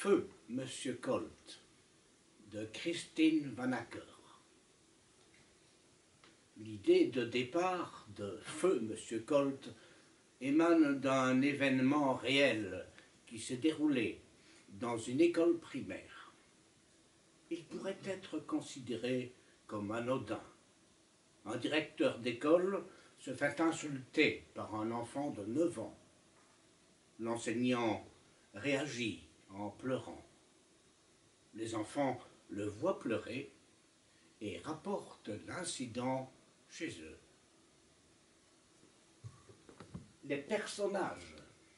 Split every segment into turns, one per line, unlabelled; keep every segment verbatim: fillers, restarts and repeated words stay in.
Feu Monsieur Colt de Christine Vanacker. L'idée de départ de Feu Monsieur Colt émane d'un événement réel qui s'est déroulé dans une école primaire. Il pourrait être considéré comme anodin. Un directeur d'école se fait insulter par un enfant de neuf ans. L'enseignant réagit en pleurant. Les enfants le voient pleurer et rapportent l'incident chez eux. Les personnages.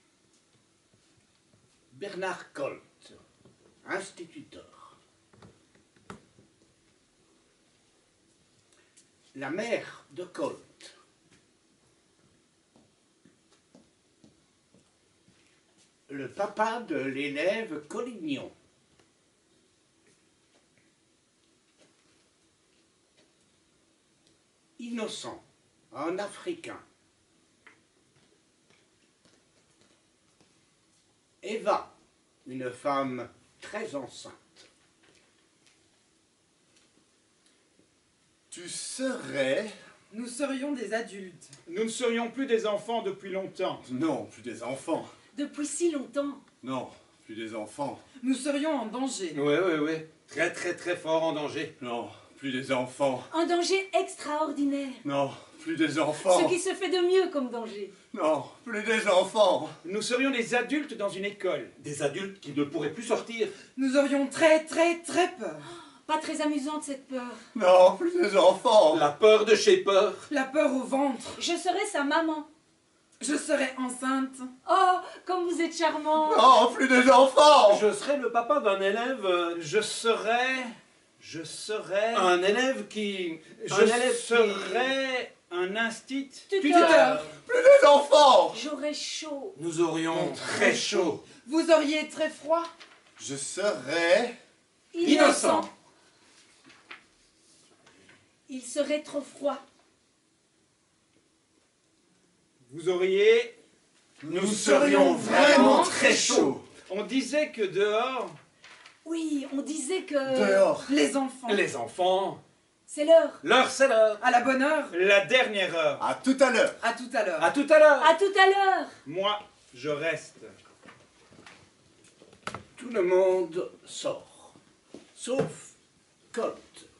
Bernard Colt, instituteur. La mère de Colt. Le papa de l'élève Collignon. Innocent, un Africain. Eva, une femme très enceinte.
Tu serais...
Nous serions des adultes.
Nous ne serions plus des enfants depuis longtemps.
Non, plus des enfants.
Depuis si longtemps.
Non, plus des enfants.
Nous serions en danger.
Oui, oui, oui. Très, très, très fort en danger.
Non, plus des enfants.
Un danger extraordinaire.
Non, plus des enfants.
Ce qui se fait de mieux comme danger.
Non, plus des enfants.
Nous serions des adultes dans une école.
Des adultes qui ne pourraient plus sortir.
Nous aurions très, très, très peur.
Pas très amusante cette peur.
Non, plus des enfants.
La peur de chez peur.
La peur au ventre.
Je serais sa maman.
Je serais enceinte.
Oh, comme vous êtes charmant.
Non, plus des enfants.
Je serais le papa d'un élève... euh,
Je serais... Je serais...
Un élève qui...
Je
un élève
serais un instit...
Tuteur.
Plus des enfants.
J'aurais chaud.
qui... Nous aurions très chaud.
Vous auriez très froid.
Je serais...
Innocent. Il serait trop froid.
Vous auriez...
Nous serions vraiment très chauds.
On disait que dehors...
Oui, on disait que...
Dehors.
Les enfants.
Les enfants...
C'est l'heure.
L'heure, c'est l'heure.
À la bonne heure.
La dernière heure.
À tout à l'heure.
À tout à l'heure.
À tout à l'heure.
À tout à l'heure.
Moi, je reste.
Tout le monde sort, sauf Colt.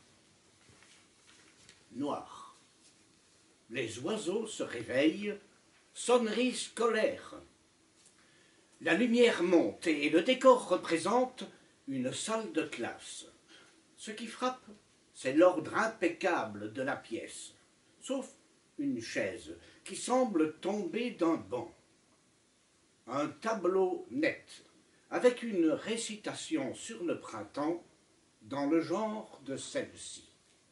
Noir. Les oiseaux se réveillent, sonnerie scolaire. La lumière monte et le décor représente une salle de classe. Ce qui frappe, c'est l'ordre impeccable de la pièce, sauf une chaise qui semble tomber d'un banc. Un tableau net, avec une récitation sur le printemps dans le genre de celle-ci.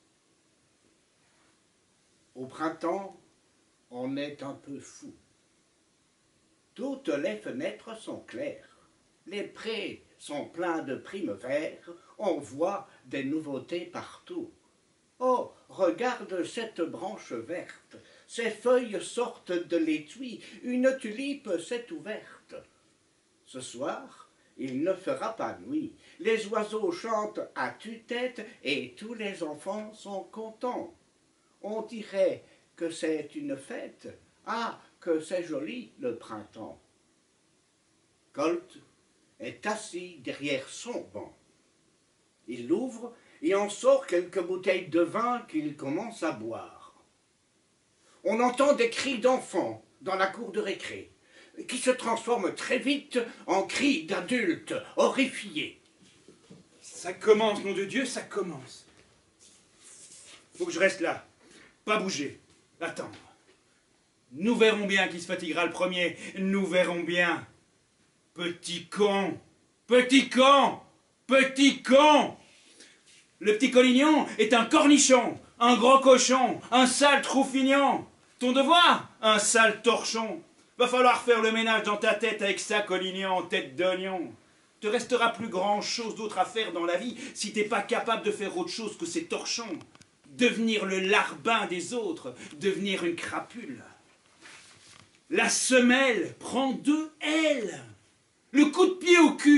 Au printemps, on est un peu fou. Toutes les fenêtres sont claires, les prés sont pleins de primes verts, on voit des nouveautés partout. Oh, regarde cette branche verte, ses feuilles sortent de l'étui, une tulipe s'est ouverte. Ce soir, il ne fera pas nuit, les oiseaux chantent à tue-tête et tous les enfants sont contents. On dirait que c'est une fête, ah, que c'est joli le printemps. Colt est assis derrière son banc. Il l'ouvre et en sort quelques bouteilles de vin qu'il commence à boire. On entend des cris d'enfants dans la cour de récré, qui se transforment très vite en cris d'adultes horrifiés.
Ça commence, nom de Dieu, ça commence. Faut que je reste là, pas bouger, attendre. Nous verrons bien qui se fatiguera le premier, nous verrons bien. Petit con, petit con, petit con. Le petit Collignon est un cornichon, un gros cochon, un sale troufignon. Ton devoir, un sale torchon. Va falloir faire le ménage dans ta tête avec ça, Collignon, tête d'oignon. Te restera plus grand chose d'autre à faire dans la vie si t'es pas capable de faire autre chose que ces torchons. Devenir le larbin des autres, devenir une crapule. La semelle prend deux ailes. Le coup de pied au cul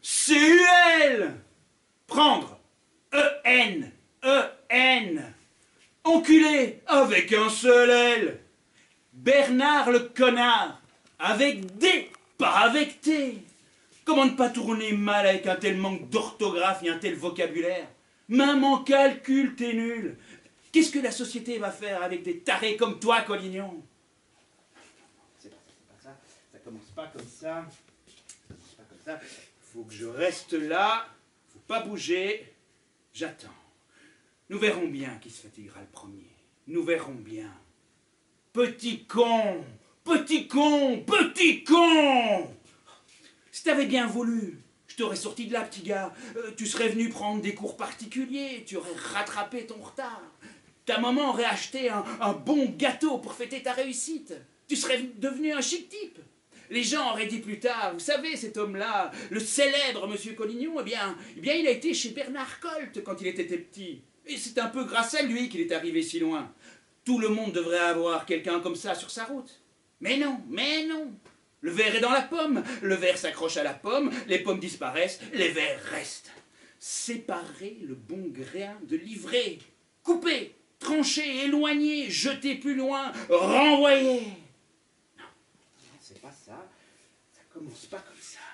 C U L. Prendre. E N. E N. Enculé avec un seul L. Bernard le connard. Avec D, pas avec T. Comment ne pas tourner mal avec un tel manque d'orthographe et un tel vocabulaire? Même en calcul, t'es nul. Qu'est-ce que la société va faire avec des tarés comme toi, Collignon? C'est pas ça, c'est pas ça. Ça commence pas comme ça. Ça commence pas comme ça. Faut que je reste là. Faut pas bouger. J'attends. Nous verrons bien qui se fatiguera le premier. Nous verrons bien. Petit con! Petit con! Petit con! Si t'avais bien voulu, je t'aurais sorti de là, petit gars. Euh, tu serais venu prendre des cours particuliers, tu aurais rattrapé ton retard. Ta maman aurait acheté un, un bon gâteau pour fêter ta réussite. Tu serais devenu un chic type. Les gens auraient dit plus tard, vous savez, cet homme-là, le célèbre Monsieur Collignon, eh bien, eh bien, il a été chez Bernard Colt quand il était petit. Et c'est un peu grâce à lui qu'il est arrivé si loin. Tout le monde devrait avoir quelqu'un comme ça sur sa route. Mais non, mais non. Le verre est dans la pomme, le verre s'accroche à la pomme, les pommes disparaissent, les verres restent. Séparer le bon grain de l'ivraie, couper, trancher, éloigner, jeter plus loin, renvoyer. Non, c'est pas ça, ça commence pas comme ça.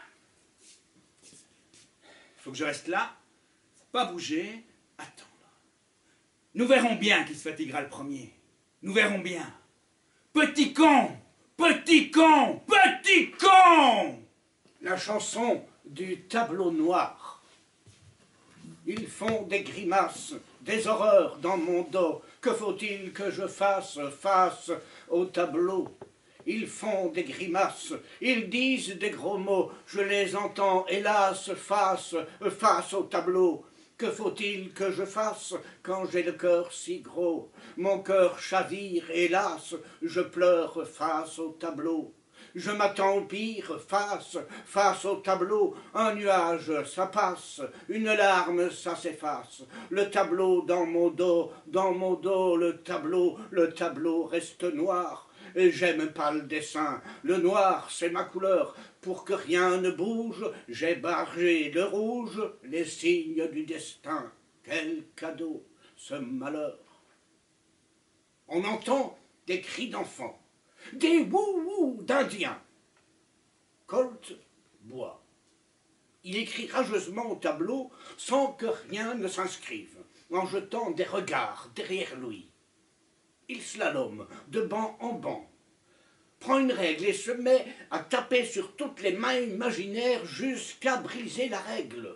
Faut que je reste là, faut pas bouger, attendre. Nous verrons bien qui se fatiguera le premier. Nous verrons bien. Petit con! Petit con! Petit con!
La chanson du tableau noir. Ils font des grimaces, des horreurs dans mon dos. Que faut-il que je fasse face au tableau? Ils font des grimaces, ils disent des gros mots. Je les entends, hélas, face, face au tableau. Que faut-il que je fasse quand j'ai le cœur si gros? Mon cœur chavire, hélas, je pleure face au tableau. Je m'attends au pire, face, face au tableau. Un nuage, ça passe, une larme, ça s'efface. Le tableau dans mon dos, dans mon dos, le tableau, le tableau reste noir. Et j'aime pas le dessin, le noir c'est ma couleur. Pour que rien ne bouge, j'ai barré de rouge les signes du destin. Quel cadeau, ce malheur. On entend des cris d'enfants, des wou-wou d'indiens. Colt boit. Il écrit rageusement au tableau sans que rien ne s'inscrive, en jetant des regards derrière lui. Il slalome de banc en banc, prend une règle et se met à taper sur toutes les mains imaginaires jusqu'à briser la règle.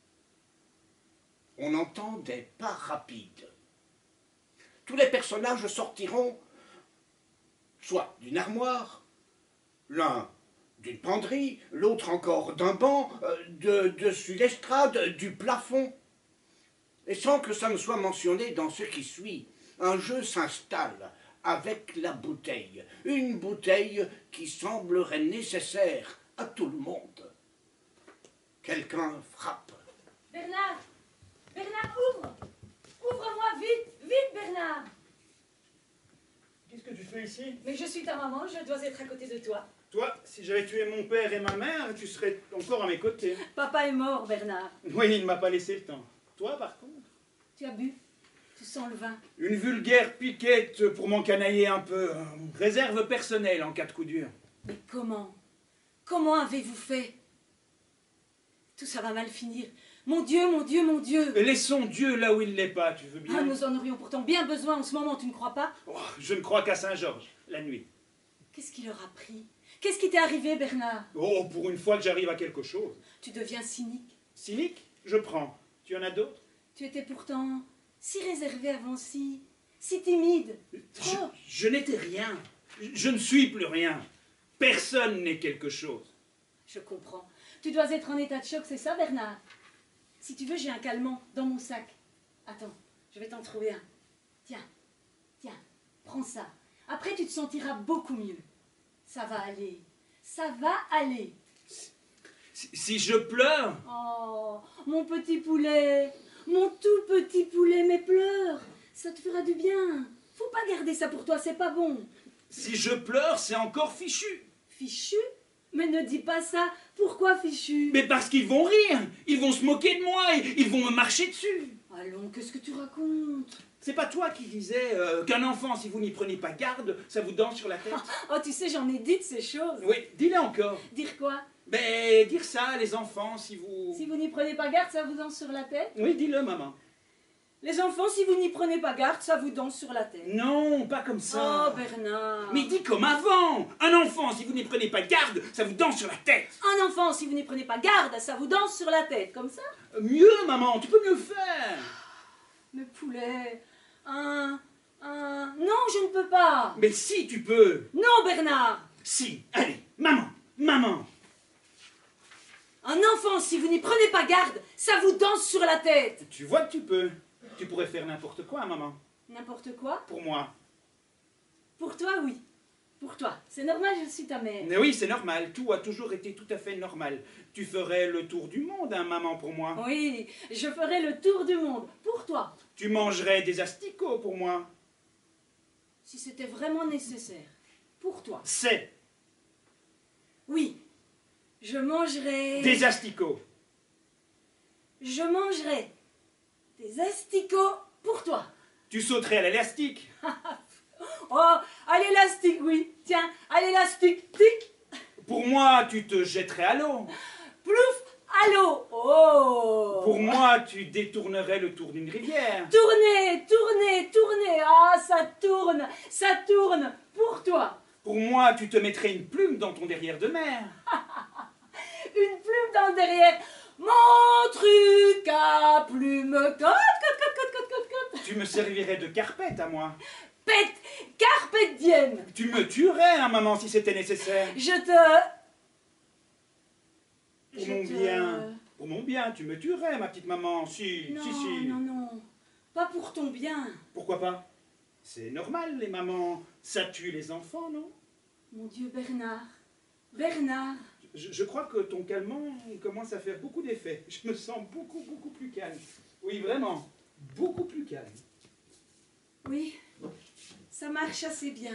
On entend des pas rapides. Tous les personnages sortiront soit d'une armoire, l'un d'une penderie, l'autre encore d'un banc, de dessus l'estrade, du plafond. Et sans que ça ne soit mentionné dans ce qui suit, un jeu s'installe avec la bouteille, une bouteille qui semblerait nécessaire à tout le monde. Quelqu'un frappe.
Bernard! Bernard, ouvre! Ouvre-moi vite! Vite, Bernard!
Qu'est-ce que tu fais ici?
Mais je suis ta maman, je dois être à côté de toi.
Toi, si j'avais tué mon père et ma mère, tu serais encore à mes côtés.
Papa est mort, Bernard.
Oui, il ne m'a pas laissé le temps. Toi, par contre?
Tu as bu? Tu sens le vin?
Une vulgaire piquette pour m'encanailler un peu. Réserve personnelle en cas de coup dur.
Mais comment? Comment avez-vous fait? Tout ça va mal finir. Mon Dieu, mon Dieu, mon Dieu!
Laissons Dieu là où il n'est pas, tu veux bien?
Ah, nous en aurions pourtant bien besoin en ce moment, tu ne crois pas?
Oh, je ne crois qu'à Saint-Georges, la nuit.
Qu'est-ce qui leur a pris? Qu'est-ce qui t'est arrivé, Bernard?
Oh, pour une fois que j'arrive à quelque chose.
Tu deviens cynique.
Cynique? Je prends. Tu en as d'autres?
Tu étais pourtant si réservé avant, si... si timide.
Je,
Trop.
je n'étais rien. Je ne suis plus rien. Personne n'est quelque chose.
Je comprends. Tu dois être en état de choc, c'est ça, Bernard? Si tu veux, j'ai un calmant dans mon sac. Attends, je vais t'en trouver un. Tiens, tiens, prends ça. Après, tu te sentiras beaucoup mieux. Ça va aller. Ça va aller.
Si, si je pleure...
Oh, mon petit poulet. Mon tout petit poulet, mais pleure. Ça te fera du bien. Faut pas garder ça pour toi, c'est pas bon.
Si je pleure, c'est encore fichu.
Fichu? Mais ne dis pas ça. Pourquoi, fichu?
Mais parce qu'ils vont rire, ils vont se moquer de moi, ils vont me marcher dessus.
Allons, qu'est-ce que tu racontes?
C'est pas toi qui disais euh, qu'un enfant, si vous n'y prenez pas garde, ça vous danse sur la tête?
Oh, tu sais, j'en ai dit de ces choses.
Oui, dis-le encore.
Dire quoi?
Ben, dire ça, les enfants, si vous...
Si vous n'y prenez pas garde, ça vous danse sur la tête?
Oui, dis-le, maman.
Les enfants, si vous n'y prenez pas garde, ça vous danse sur la tête.
Non, pas comme ça.
Oh, Bernard.
Mais dis comme avant. Un enfant, si vous n'y prenez pas garde, ça vous danse sur la tête.
Un enfant, si vous n'y prenez pas garde, ça vous danse sur la tête, comme ça?
Mieux, maman, tu peux mieux faire.
Mais poulet, un... un... Non, je ne peux pas.
Mais si, tu peux.
Non, Bernard.
Si, allez, maman, maman.
Un enfant, si vous n'y prenez pas garde, ça vous danse sur la tête.
Tu vois que tu peux. Tu pourrais faire n'importe quoi, maman.
N'importe quoi?
Pour moi.
Pour toi, oui. Pour toi. C'est normal, je suis ta mère.
Mais oui, c'est normal. Tout a toujours été tout à fait normal. Tu ferais le tour du monde, hein, maman, pour moi.
Oui, je ferai le tour du monde. Pour toi.
Tu mangerais des asticots pour moi.
Si c'était vraiment nécessaire. Pour toi.
C'est
Oui. Je mangerai...
des asticots.
Je mangerai des asticots pour toi.
Tu sauterais à l'élastique.
Oh, à l'élastique, oui. Tiens, à l'élastique, tic.
Pour moi, tu te jetterais à l'eau.
Plouf, à l'eau. Oh.
Pour moi, tu détournerais le tour d'une rivière.
Tournez, tournez, tournez. Ah, ça tourne, ça tourne. Pour toi.
Pour moi, tu te mettrais une plume dans ton derrière de mer.
Une plume dans le derrière. Mon truc à plume. Cote, cote, cote, cote, cote, cote, cote.
Tu me servirais de carpette à moi.
Pète, carpet diem.
Tu me tuerais, hein, maman, si c'était nécessaire.
Je te...
Pour
Je
mon
te-
bien. Pour mon bien, tu me tuerais, ma petite maman. Si,
Non,
si, si.
non, non. Pas pour ton bien.
Pourquoi pas? C'est normal, les mamans. Ça tue les enfants, non?
Mon Dieu, Bernard. Bernard.
Je, je crois que ton calmant commence à faire beaucoup d'effet. Je me sens beaucoup, beaucoup plus calme. Oui, vraiment. Beaucoup plus calme.
Oui, ça marche assez bien.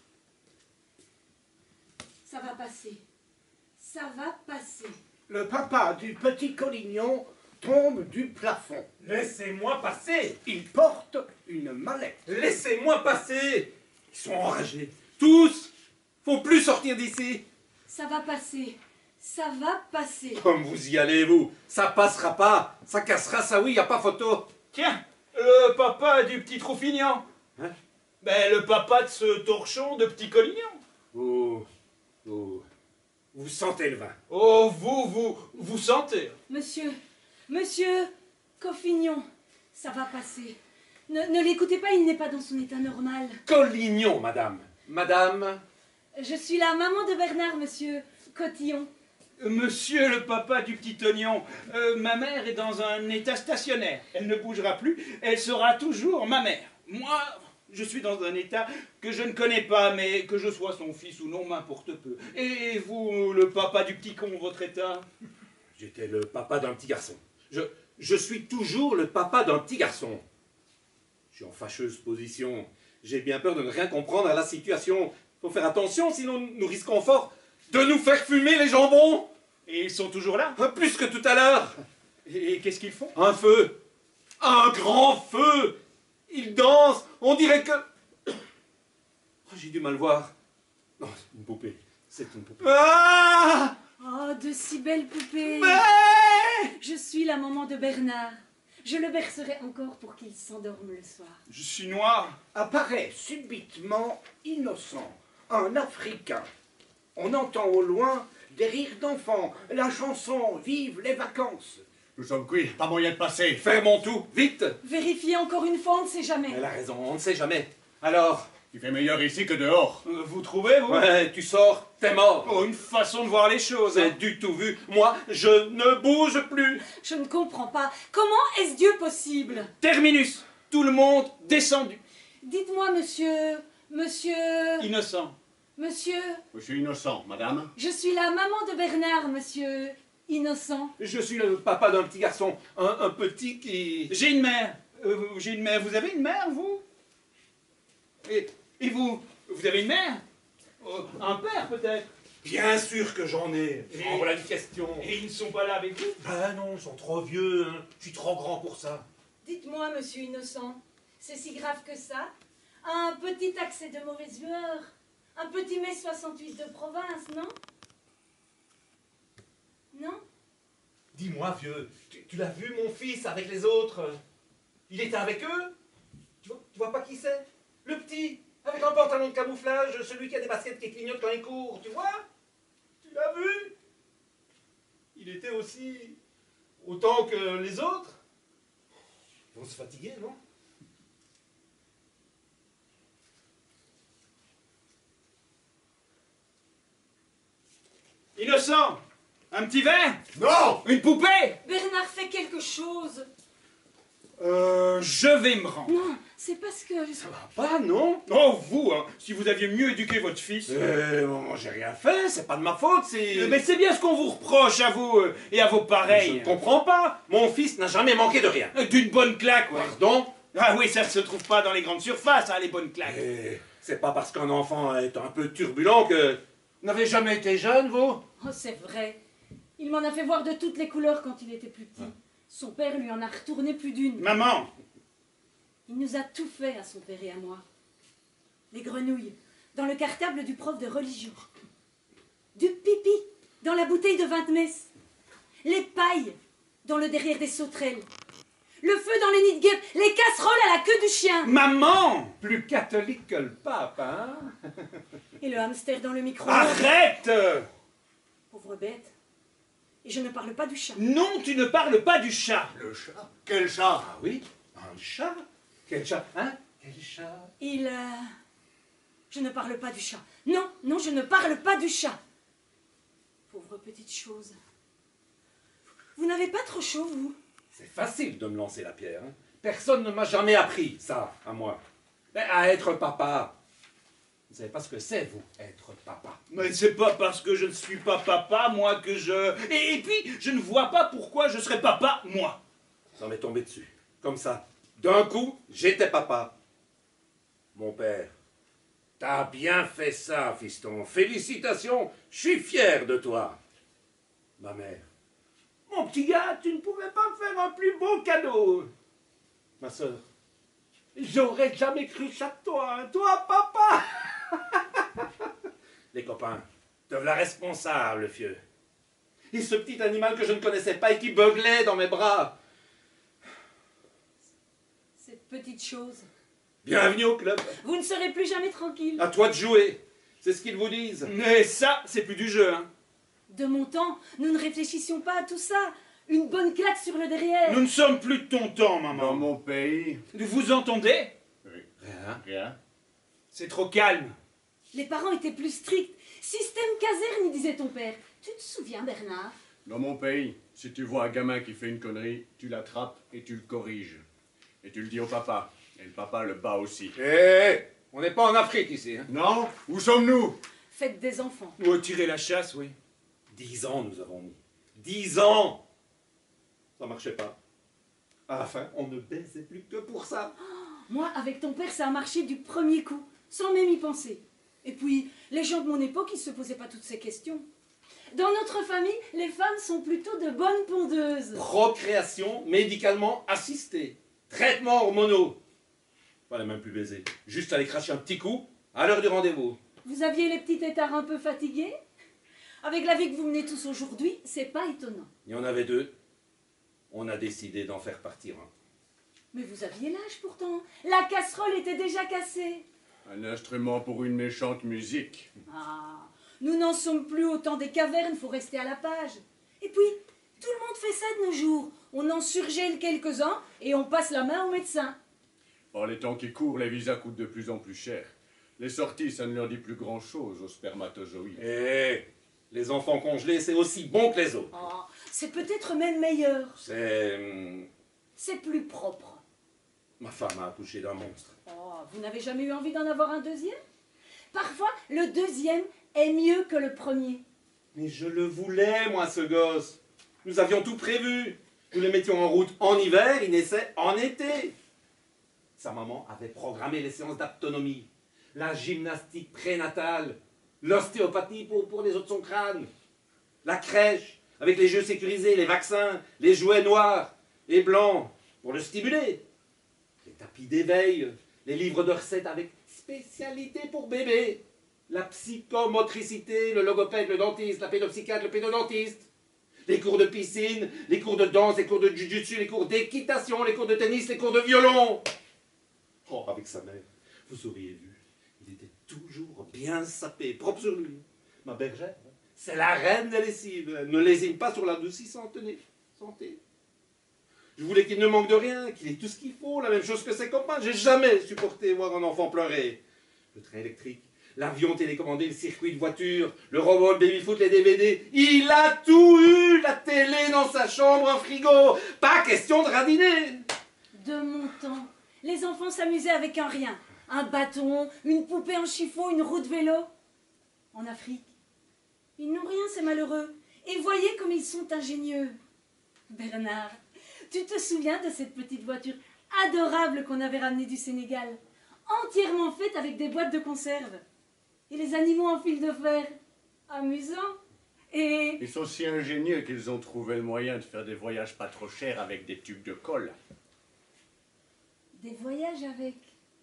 Ça va passer. Ça va passer.
Le papa du petit Collignon tombe du plafond.
Laissez-moi passer.
Il porte une mallette.
Laissez-moi passer. Ils sont enragés. Tous. Faut plus sortir d'ici.
Ça va passer. Ça va passer.
Comme vous y allez, vous. Ça passera pas. Ça cassera, ça oui, y a pas photo.
Tiens, le papa du petit Trouffignan.
Hein?
Ben, le papa de ce torchon de petit Collignon.
Oh, oh. Vous sentez le vin.
Oh, vous, vous, vous sentez.
Monsieur, monsieur Coffignon, ça va passer. Ne, ne l'écoutez pas, il n'est pas dans son état normal.
Collignon, madame. Madame.
Je suis la maman de Bernard, monsieur Cotillon.
Monsieur le papa du petit oignon, euh, ma mère est dans un état stationnaire. Elle ne bougera plus, elle sera toujours ma mère. Moi, je suis dans un état que je ne connais pas, mais que je sois son fils ou non m'importe peu. Et vous, le papa du petit con, votre état?
J'étais le papa d'un petit garçon. Je, je suis toujours le papa d'un petit garçon. Je suis en fâcheuse position. J'ai bien peur de ne rien comprendre à la situation. Faut faire attention, sinon nous risquons fort de nous faire fumer les jambons.
Et ils sont toujours là?
Plus que tout à l'heure.
Et, et qu'est-ce qu'ils font?
Un feu. Un grand feu. Ils dansent. On dirait que... Oh, j'ai du mal voir. Non, c'est une poupée. C'est une poupée. Ah!
Oh, de si belles poupées.
Mais...
Je suis la maman de Bernard. Je le bercerai encore pour qu'il s'endorme le soir.
Je suis noir.
Apparaît subitement innocent, un Africain. On entend au loin des rires d'enfants, la chanson « Vive les vacances ».
Nous sommes cuits, pas moyen de passer.
Fais mon tout, vite.
Vérifiez encore une fois, on ne sait jamais.
Elle a raison, on ne sait jamais. Alors?
Il fait meilleur ici que dehors.
Euh, Vous trouvez, vous?
Ouais, tu sors, t'es mort.
Oh, une façon de voir les choses.
C'est
Hein.
du tout vu. Moi, je ne bouge plus.
Je ne comprends pas. Comment est-ce Dieu possible?
Terminus. Tout le monde descendu.
Dites-moi, monsieur... Monsieur...
Innocent.
Monsieur...
Je suis innocent, madame.
Je suis la maman de Bernard, monsieur... Innocent.
Je suis le papa d'un petit garçon. Un, un petit qui...
J'ai une mère. Euh, J'ai une mère. Vous avez une mère, vous? Et, et vous? Vous avez une mère? Euh, Un père, peut-être?
Bien sûr que j'en ai.
Et-
En voilà une question.
Et ils ne sont pas là avec vous?
Ben non, ils sont trop vieux, hein. Je suis trop grand pour ça.
Dites-moi, monsieur Innocent, c'est si grave que ça? Un petit accès de mauvaise humeur, un petit mai soixante-huit de province, non? Non?
Dis-moi, vieux, tu, tu l'as vu, mon fils, avec les autres? Il était avec eux? Tu vois, tu vois pas qui c'est? Le petit, avec un pantalon de camouflage, celui qui a des baskets qui clignotent quand il court, tu vois? Tu l'as vu? Il était aussi autant que les autres? Ils vont se fatiguer, non?
Innocent! Un petit verre?
Non!
Une poupée?
Bernard fait quelque chose.
Euh, je vais me rendre.
Non, c'est parce que...
Ça va pas, non?
Oh, vous, hein, si vous aviez mieux éduqué votre fils.
Euh, moi, j'ai rien fait, c'est pas de ma faute, c'est...
Euh, Mais c'est bien ce qu'on vous reproche à vous euh, et à vos
Je
pareils.
ne comprends pas. Mon fils n'a jamais manqué de rien.
Euh, D'une bonne claque, ouais.
Pardon?
Ah oui, ça ne se trouve pas dans les grandes surfaces, hein, les bonnes claques.
Eh, c'est pas parce qu'un enfant est un peu turbulent que... Vous n'avez jamais été jeune, vous?
Oh, c'est vrai. Il m'en a fait voir de toutes les couleurs quand il était plus petit. Son père lui en a retourné plus d'une.
Maman!
Il nous a tout fait à son père et à moi. Les grenouilles, dans le cartable du prof de religion. Du pipi, dans la bouteille de vin de messe. Les pailles, dans le derrière des sauterelles. Le feu dans les nids de guêpes. Les casseroles à la queue du chien.
Maman!
Plus catholique que le pape, hein?
Et le hamster dans le micro-ondes.
Arrête!
Pauvre bête. Et je ne parle pas du chat.
Non, tu ne parles pas du chat.
Le chat? Quel chat?
Ah oui? Un chat? Quel chat? Hein? Quel chat?
Il... euh, Je ne parle pas du chat. Non, non, je ne parle pas du chat. Pauvre petite chose. Vous n'avez pas trop chaud, vous?
C'est facile de me lancer la pierre, hein? Personne ne m'a jamais appris ça, à moi. Ben, à être papa. Vous savez pas ce que c'est, vous, être papa.
Mais c'est pas parce que je ne suis pas papa, moi, que je... Et, et puis, je ne vois pas pourquoi je serais papa, moi.
Ça m'est tombé dessus. Comme ça. D'un coup, j'étais papa. Mon père. T'as bien fait ça, fiston. Félicitations. Je suis fier de toi. Ma mère.
Mon petit gars, tu ne pouvais pas me faire un plus beau cadeau.
Ma soeur.
J'aurais jamais cru ça de toi, hein, toi, papa.
Les copains. Te voilà responsable, vieux. Et ce petit animal que je ne connaissais pas et qui beuglait dans mes bras.
Cette petite chose.
Bienvenue au club.
Vous ne serez plus jamais tranquille.
À toi de jouer. C'est ce qu'ils vous disent.
Mais ça, c'est plus du jeu, hein.
De mon temps, nous ne réfléchissions pas à tout ça. Une bonne claque sur le derrière.
Nous ne sommes plus de ton temps, maman.
Dans mon pays?
Vous entendez?
Rien.
Rien.
C'est trop calme.
Les parents étaient plus stricts. Système caserne, disait ton père. Tu te souviens, Bernard?
Dans mon pays, si tu vois un gamin qui fait une connerie, tu l'attrapes et tu le corriges. Et tu le dis au papa. Et le papa le bat aussi.
Hé, on n'est pas en Afrique ici. Hein.
Non? Où sommes-nous?
Faites des enfants.
Ou tirer la chasse, oui.
Dix ans nous avons mis. Dix ans. Ça marchait pas. À la fin, on ne baisait plus que pour ça.
Moi, avec ton père, ça a marché du premier coup, sans même y penser. Et puis, les gens de mon époque, ils se posaient pas toutes ces questions. Dans notre famille, les femmes sont plutôt de bonnes pondeuses.
Procréation médicalement assistée. Traitements hormonaux. Fallait même plus baiser. Juste aller cracher un petit coup à l'heure du rendez-vous.
Vous aviez les petits têtards un peu fatigués? Avec la vie que vous menez tous aujourd'hui, c'est pas étonnant.
Il y en avait deux. On a décidé d'en faire partir un.
Mais vous aviez l'âge pourtant. La casserole était déjà cassée.
Un instrument pour une méchante musique.
Ah, nous n'en sommes plus au temps des cavernes, faut rester à la page. Et puis, tout le monde fait ça de nos jours. On en surgèle quelques-uns et on passe la main au médecin.
Par les temps qui courent, les visas coûtent de plus en plus cher. Les sorties, ça ne leur dit plus grand-chose aux spermatozoïdes.
Eh, les enfants congelés, c'est aussi bon que les autres.
Oh, c'est peut-être même meilleur.
C'est... hum,
C'est plus propre.
Ma femme a accouché d'un monstre.
Oh, vous n'avez jamais eu envie d'en avoir un deuxième? Parfois, le deuxième est mieux que le premier.
Mais je le voulais, moi, ce gosse. Nous avions tout prévu. Nous le mettions en route en hiver, il naissait en été. Sa maman avait programmé les séances d'autonomie, la gymnastique prénatale. L'ostéopathie pour, pour les os de son crâne. La crèche, avec les jeux sécurisés, les vaccins, les jouets noirs et blancs, pour le stimuler. Les tapis d'éveil, les livres de recettes avec spécialité pour bébé. La psychomotricité, le logopède, le dentiste, la pédopsychiatre, le pédodontiste. Les cours de piscine, les cours de danse, les cours de jujutsu, les cours d'équitation, les cours de tennis, les cours de violon. Oh, avec sa mère, vous auriez vu, il était toujours bien sapé, propre sur lui. Ma bergère, c'est la reine des lessives. Elle ne lésine pas sur l'adoucissant. Tenez, santé. Je voulais qu'il ne manque de rien, qu'il ait tout ce qu'il faut, la même chose que ses copains. J'ai jamais supporté voir un enfant pleurer. Le train électrique, l'avion télécommandé, le circuit de voiture, le robot, le baby-foot, les D V D. Il a tout eu, la télé dans sa chambre, un frigo. Pas question de radiner.
De mon temps, les enfants s'amusaient avec un rien. Un bâton, une poupée en chiffon, une roue de vélo. En Afrique, ils n'ont rien, ces malheureux. Et voyez comme ils sont ingénieux. Bernard, tu te souviens de cette petite voiture adorable qu'on avait ramenée du Sénégal, entièrement faite avec des boîtes de conserve. Et les animaux en fil de fer. Amusant. Et...
Ils sont si ingénieux qu'ils ont trouvé le moyen de faire des voyages pas trop chers avec des tubes de colle.
Des voyages avec...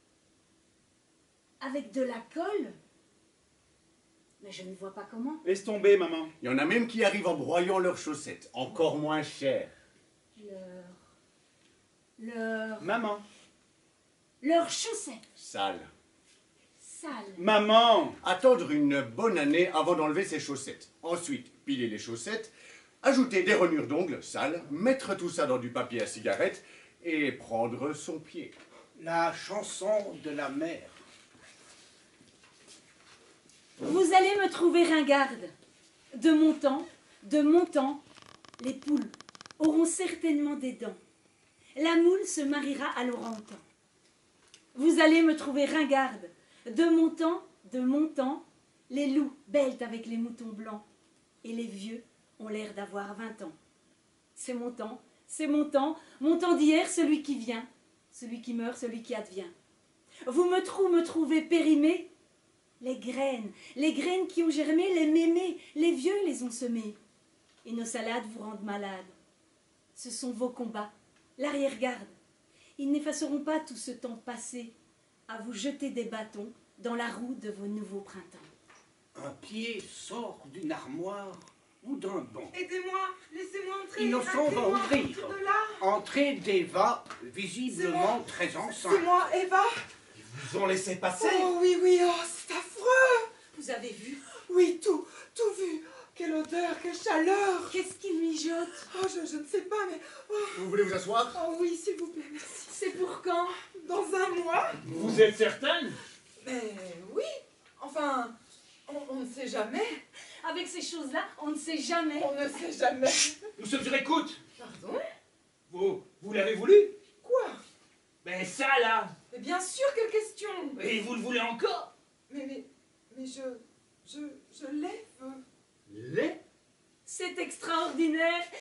Avec de la colle? Mais je ne vois pas comment.
Laisse tomber, maman.
Il y en a même qui arrivent en broyant leurs chaussettes, encore moins chères.
Leur... Leur...
Maman.
Leurs chaussettes.
Sales.
Sales.
Maman.
Attendre une bonne année avant d'enlever ses chaussettes. Ensuite, piler les chaussettes, ajouter des rognures d'ongles sales, mettre tout ça dans du papier à cigarette et prendre son pied.
La chanson de la mer.
Vous allez me trouver ringarde. De mon temps, de mon temps, les poules auront certainement des dents. La moule se mariera à l'orang-outan. Vous allez me trouver ringarde. De mon temps, de mon temps, les loups bêlent avec les moutons blancs. Et les vieux ont l'air d'avoir vingt ans. C'est mon temps, c'est mon temps, mon temps d'hier, celui qui vient, celui qui meurt, celui qui advient. Vous me, trou me trouvez périmé. Les graines, les graines qui ont germé, les mémés, les vieux les ont semées. Et nos salades vous rendent malades. Ce sont vos combats, l'arrière-garde. Ils n'effaceront pas tout ce temps passé à vous jeter des bâtons dans la roue de vos nouveaux printemps.
Un pied sort d'une armoire ou d'un banc.
Aidez-moi, laissez-moi entrer.
Innocent va
Appelez-moi
ouvrir.
de là.
Entrée d'Eva, visiblement très
C'est
enceinte.
moi, Eva.
Ils vous ont laissé passer.
Oh oui, oui, oh, c'est affreux.
Vous avez vu?
Oui, tout, tout vu. Quelle odeur, quelle chaleur.
Qu'est-ce qu'il mijote?
Oh, je, je ne sais pas, mais... Oh,
Vous voulez vous asseoir?
oh oui, s'il vous plaît, merci.
C'est pour quand?
Dans un mois?
Vous êtes certaine?
Mais oui. Enfin, on, on ne sait jamais.
Avec ces choses-là, on ne sait jamais.
On ne sait jamais.
Nous sommes sur écoute.
Pardon?
Vous, vous l'avez voulu?
Quoi?
Ben ça là.
Mais bien sûr, quelle question.
Et vous le voulez encore?
Mais, mais, mais je, je, je l'ai.
Lait?
C'est extraordinaire.